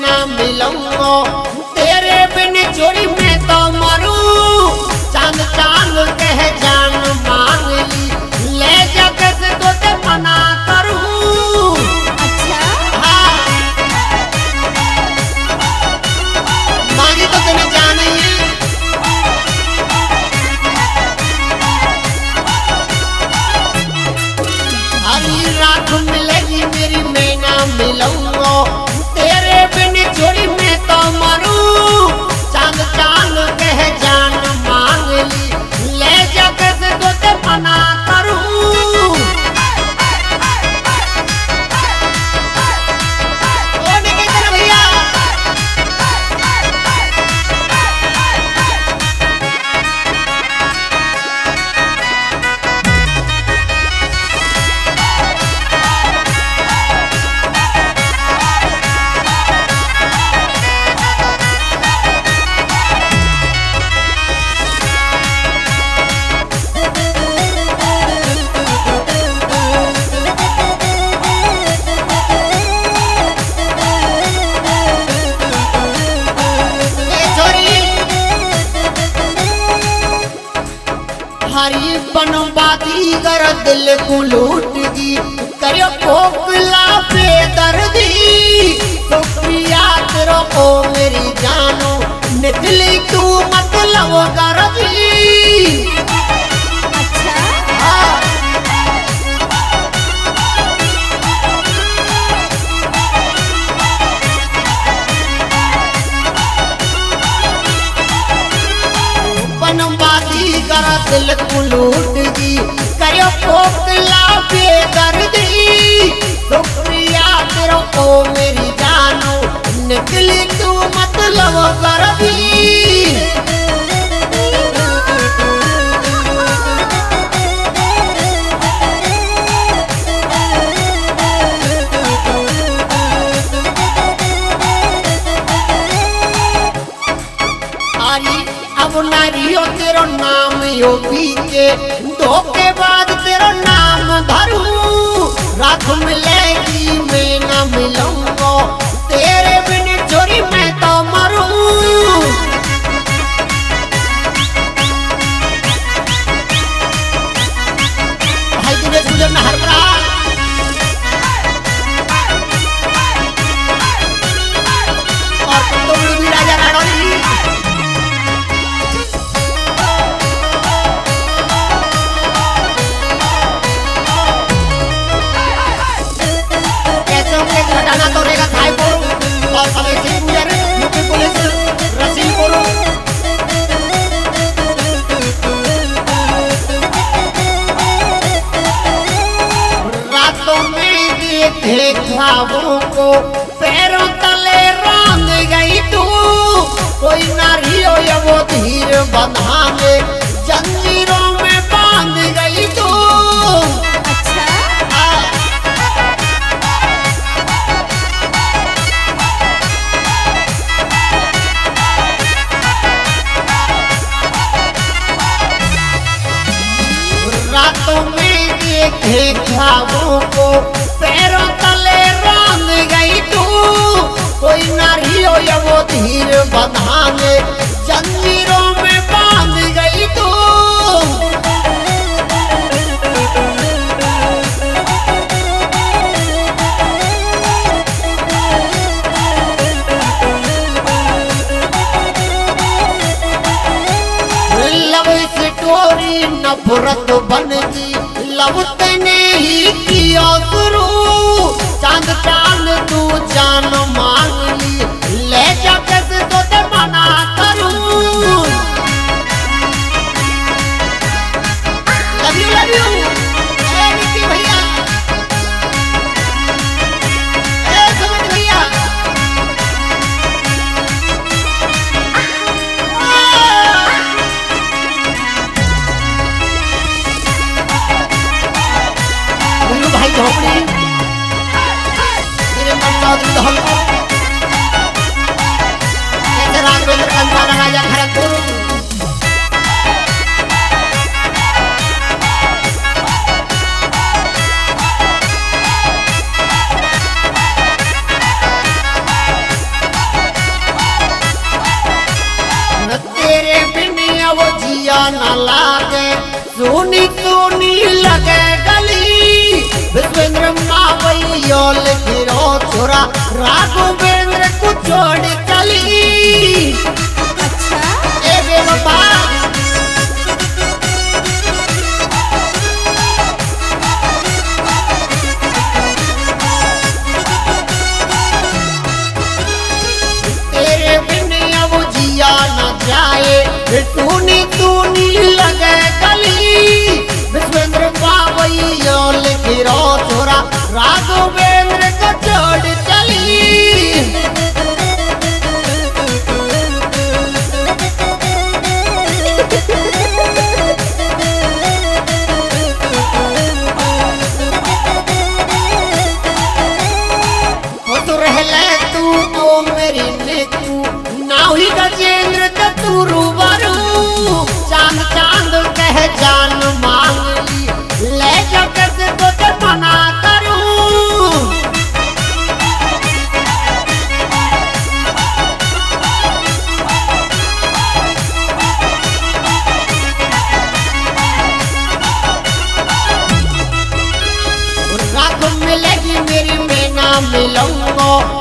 ना मिलूंगा, तेरे बिन जोड़ी में तो मरूं। चांद चांद कह जान मांग ली, ले जा कैसे तो ते मना करूं। अच्छा हाँ मांगी तो तूने जान ही। हरी रात मिलेगी मेरी मैं ना मिलूंगा, तेरे बिन जोड़ी में तो मरूं। चांद चांद कह जान मांग ली, ले जा कैसे तो ते मना करूं। ओ निकेतन भैया हरी बनवादी कर दिल को लूट दी, करियो कोकला बेदर्दी। शुक्रिया तेरो को मेरी जानो, निकली तू मतलब गर्दी। अच्छा हाँ बनवादी कर दिल को लूट दी, करियो कोकला बेदर्दी। शुक्रिया तेरो को मेरी जानो, निकली तू मतलब गर्दी। अब नारियो तेरो नाम योगी के, धोखेबाज तेरो नाम धरूं। रात मिलेगी मैं ना मिलूंगा, तेरे बिन चोरी मैं तो मरूं। भाई तूने गुजर ना हर बरा और तुम भी राजा रानी। घटाना तो रहेगा थाई को और कलेक्शन गुजर यूपी पुलिस रसील को। रातों में देखे ख्वाबों को पैरों तले रंग गई तू। कोई नारी हो या वो धीर बंधा में जंजीरों में बांध गई तू। रातों में देखे ख्वाबों को पैरों तले रंग गई तू। कोई नारी हो या वो धीर बंधा में जंजीरों में बांध गई तू। लव स्टोरी नफरत बन गई, लव तने ही किया शुरू। चांद चांद तू जान मांग ली, ले जा कैसे तो ते मना करूं। लव यू ए निकी भैया, ए समझ भैया। भाई झोपड़ी मेरे मन चौधरी दहल ऐसे राघवेंद्र कंसारा राजा खड़गपुर। सोनी सोनी लगे गली विश्वेंद्र मावैयोल गिरो छोरा राघवेंद्र को छोड़ चली। अच्छा ए बेवफा तेरे बिन अब जिया न जाए तूनी तूनी लगे गली विश्वेंद्र मावैयोल गिरो छोरा राघवेंद्र को छोड़ चली। तू ओ मेरी ने तू ना हुई गजेंद्र का तू रूबरू चांद चांद कह जान मांग ली ले जाकर से तो मना करूं। रात मिलेगी मेरी मैं ना मिलूंगा